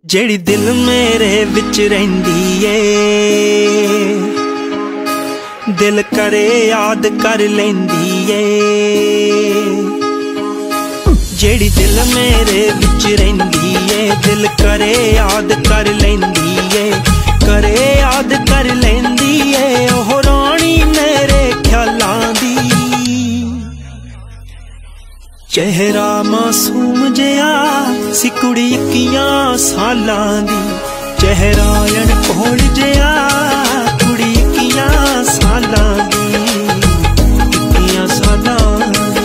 जेड़ी दिल मेरे विच रहिंदी ए, दिल करे याद कर लेंदी ए। जेड़ी दिल मेरे विच रहिंदी ए, दिल करे याद कर लेंदी ए, करे याद कर लेंदी ए। ओह रानी मेरे ख्यालां दी, चेहरा मासूम जिहा सी कुड़ी 21 सालां दी, चेहरा अनपढ़ जिहा कुड़ी 21 सालां दी, 21 सालां दी।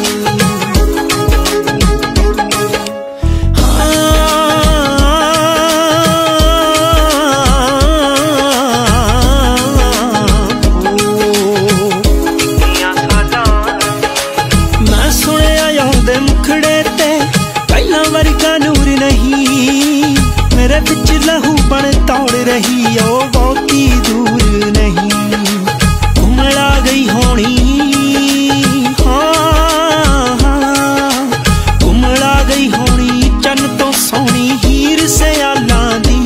मैं सुनिया याद मुखड़े ते पहला वर्गा नूर नहीं, मेरे बिच लहू बन तौड़ रही ओ बहुती दूर नहीं। घुमड़ा गई होनी, हाँ हाँ घुमड़ा गई होनी, चन तो सोनी हीर सयालां दी।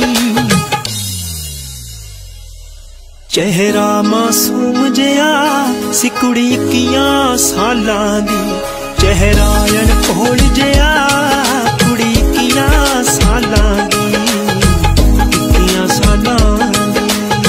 चेहरा मासूम जिहा सी कुड़ी 21 सालां दी, चेहरा अनपढ़ जिहा कुड़ी 21 सालां दी, 21 सालां दी।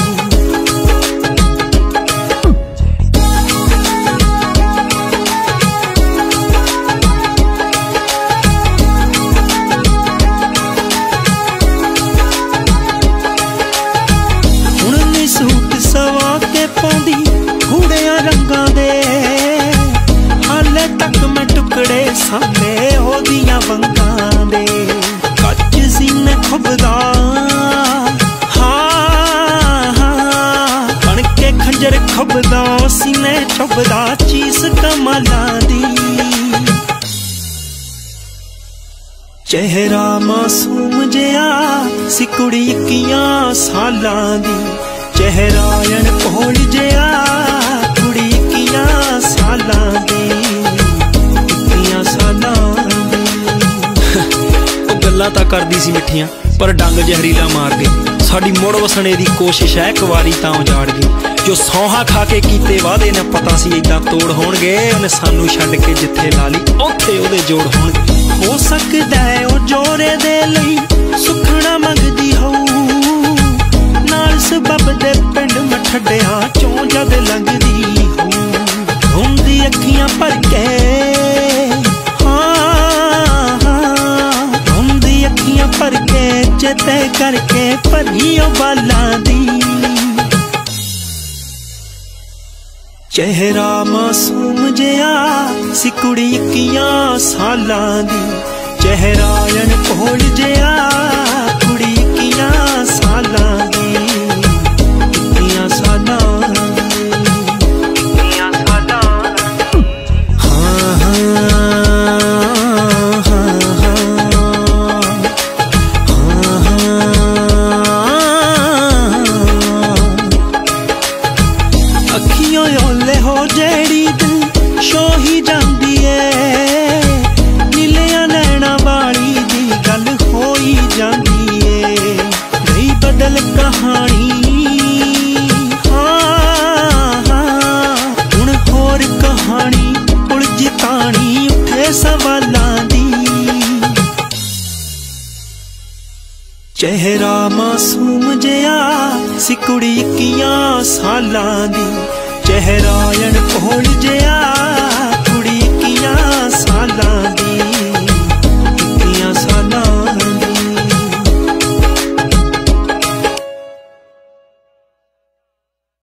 हुण नी सूट सवा के पाउंदी गूढ़ियां रंगां दे, हाले तक मैं टुकड़े सामे ओदियां वंगां दे। कच सीने खुबदा, हाँ हाँ बन के खंजर खुबदा, सीने चुभदा चीस कमालां दी। चेहरा मासूम जिहा सी कुड़ी 21 सालां दी, चेहरा अनपढ़ जिहा कुड़ी 21 सालां दी, 21 सालां दी। गल्लां तां करदी सी मिठियां पर डंग जहरीला मार गई। साडी मुड़ वसणे दी कोशिश है एक वारी तां उजाड़ गई। जो सौहा खा के कीते वादे ने पता सी इदां तोड़ होणगे, उन्हें सानू छड्ड के जिथे ला ली उत्थे ओहदे जोड़ होणगे। हो सकदा है ओ जोरे दे लई सुखना मंगदी होऊ, नाल सबब दे पिंड मठड़ियां चों जद लंघदी होऊ। धुंदी अखियां भर के, हाँ हाँ धुंदी अखियां भर के, चेते करके भरी ओ बालां दी। चेहरा मासूम जिहा सी कुड़ी 21 सालां दी, चेहरा अनपढ़ जिहा कुड़ी 21 सालां दी, 21 सालां दी, 21 सालां दी। हाँ अखियों ओले हो जेड़ी दिल शोही जांदी ए, नीलिया नैना वाली दी गल होई जांदी ए। गई बदल कहानी, हाँ हाँ हुण होर कहानी उलझी तानी उठे सवालां दी। चेहरा मासूम जिहा सी कुड़ी 21 सालां दी, चेहरा